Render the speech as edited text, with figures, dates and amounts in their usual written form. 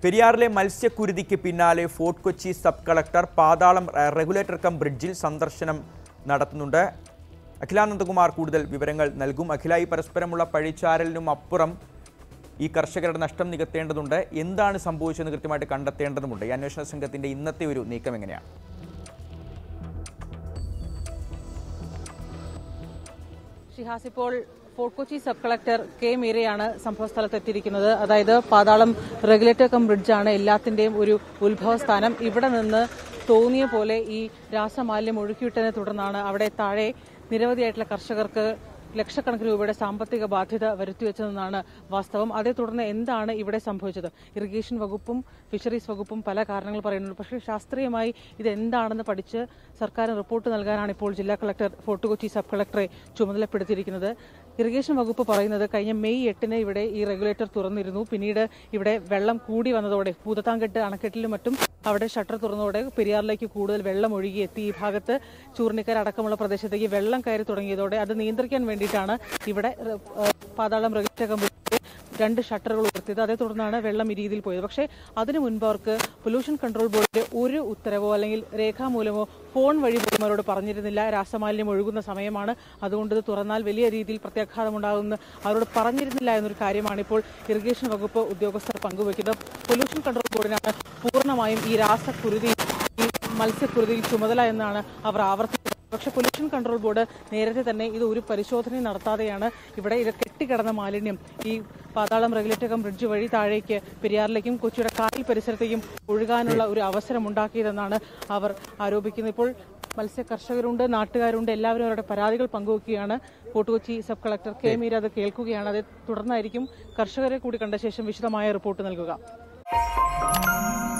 പെരിയാറിലെ മത്സ്യക്കുരുതിക്ക് പിന്നാലെ Fort Kochi sub collector Pathalam regulator cum ബ്രിഡ്ജിൽ സന്ദർശനം നടത്തുന്നുണ്ട്. അഖിലാനന്ദകുമാർ കൂടുതൽ വിവരങ്ങൾ നൽകും. അഖില, ഈ പരസ്പരമുള്ള പഴിച്ചാരലിനും അപ്പുറം ഈ കർഷകരുടെ നഷ്ടം നികത്തേണ്ടതുണ്ട്. എന്താണ് സംഭവിച്ചതെന്ന് കൃത്യമായിട്ട് കണ്ടെത്തേണ്ടതുണ്ട്. ഈ അന്വേഷണ സംഘത്തിന്റെ ഇന്നത്തെ ഒരു നീക്കം എങ്ങനെയാണ്? ഷിഹാസ്, ഇപ്പോൾ Fort Kochi sub collector K മീരയാണ് സംഭവസ്ഥലത്ത് എത്തിയിരിക്കുന്നത്. അതായത് പാതാളം റെഗുലേറ്റർ കം ബ്രിഡ്ജാണ് എല്ലാത്തിന്റെയും ഒരു ഉത്ഭവസ്ഥാനം. ഇവിടെ നിന്ന് തോന്നിയ പോലെ ഈ രാസമാലിന്യം ഒഴുക്കിവിട്ടതിനെ തുടർന്നാണ് അവിടെ താഴെ നിരവധിയായിട്ടുള്ള കർഷകർക്ക് ലക്ഷക്കണക്കിന് രൂപയുടെ സാമ്പത്തിക ബാധ്യത വരുത്തിവെച്ചതെന്നാണ് വാസ്തവം. അതേ തുടർന്ന് എന്താണ് ഇവിടെ സംഭവിച്ചത്? ഇറിഗേഷൻ വകുപ്പും ഫിഷറീസ് വകുപ്പും പല കാരണങ്ങൾ പറയുന്നുണ്ട്. പക്ഷേ ശാസ്ത്രീയമായി ഇതെന്താണെന്ന് പഠിച്ച് സർക്കാരിന് റിപ്പോർട്ട് നൽകാനാണ് ഇപ്പോൾ ജില്ലാ കളക്ടർ ഫോർട്ട് കൊച്ചി സബ് കളക്ടറെ ചുമതലപ്പെടുത്തിയിരിക്കുന്നത്. ഇറിഗേഷൻ വകുപ്പ് പറയുന്നത് കഴിഞ്ഞ മെയ് 8 ഇവിടെ ഈ റെഗുലേറ്റർ തുറന്നിരുന്നു. പിന്നീട് ഇവിടെ വെള്ളം കൂടി വന്നതോടെ പൂതത്താൻകെട്ട് അണക്കെട്ടിലും മറ്റും അവിടെ ഷട്ടർ തുറന്നതോടെ പെരിയാറിലേക്ക് കൂടുതൽ വെള്ളം ഒഴുകിയെത്തി. ഈ ഭാഗത്ത് ചൂർണിക്കര അടക്കമുള്ള പ്രദേശത്തേക്ക് വെള്ളം കയറി തുടങ്ങിയതോടെ അത് നിയന്ത്രിക്കാൻ വേണ്ടിയിട്ടാണ് ഇവിടെ പാതാളം റെഗുലേറ്റർ കം ബ്രിഡ്ജിൽ 2 ഷട്ടറുകൾ ഉയർത്തിയത്. അതേ തുടർന്നാണ് വെള്ളം ഈ രീതിയിൽ പോയത്. പക്ഷേ അതിനു മുൻപ് അവർക്ക് പൊല്യൂഷൻ കൺട്രോൾ ബോർഡിന്റെ ഒരു ഉത്തരവോ അല്ലെങ്കിൽ രേഖാമൂലമോ ഫോൺ വഴി പോലും അവരോട് പറഞ്ഞിരുന്നില്ല. രാസമാലിന്യം ഒഴുകുന്ന സമയമാണ്, അതുകൊണ്ട് ഇത് തുറന്നാൽ വലിയ രീതിയിൽ പ്രത്യാഘാതമുണ്ടാകുമെന്ന് അവരോട് പറഞ്ഞിരുന്നില്ല എന്നൊരു കാര്യമാണ് ഇപ്പോൾ ഇറിഗേഷൻ വകുപ്പ് ഉദ്യോഗസ്ഥർ പങ്കുവയ്ക്കുന്നത്. പൊല്യൂഷൻ കൺട്രോൾ ബോർഡിനാണ് പൂർണ്ണമായും ഈ രാസക്കുരുതി, ഈ മത്സ്യക്കുരുതിയിൽ ചുമതല എന്നാണ് അവർ ആവർത്തിക്കുന്നത്. പക്ഷേ പൊല്യൂഷൻ കൺട്രോൾ ബോർഡ് നേരത്തെ തന്നെ ഇത് ഒരു പരിശോധന നടത്താതെയാണ് ഇവിടെ ഇത് കെട്ടിക്കിടന്ന മാലിന്യം ഈ പാതാളം റെഗുലേറ്റർ കം ബ്രിഡ്ജ് വഴി താഴേക്ക് പെരിയാറിലേക്കും കൊച്ചിയുടെ കായൽ പരിസരത്തേക്കും ഒഴുകാനുള്ള ഒരു അവസരം ഉണ്ടാക്കിയതെന്നാണ് അവർ ആരോപിക്കുന്നത്. ഇപ്പോൾ മത്സ്യ കർഷകരുണ്ട്, നാട്ടുകാരുണ്ട്, എല്ലാവരും അവരുടെ പരാതികൾ പങ്കുവയ്ക്കുകയാണ്. Fort Kochi sub collector K Meera അത് കേൾക്കുകയാണ്. അതേ തുടർന്നായിരിക്കും കർഷകരെ കൂടി കണ്ട ശേഷം വിശദമായ റിപ്പോർട്ട് നൽകുക.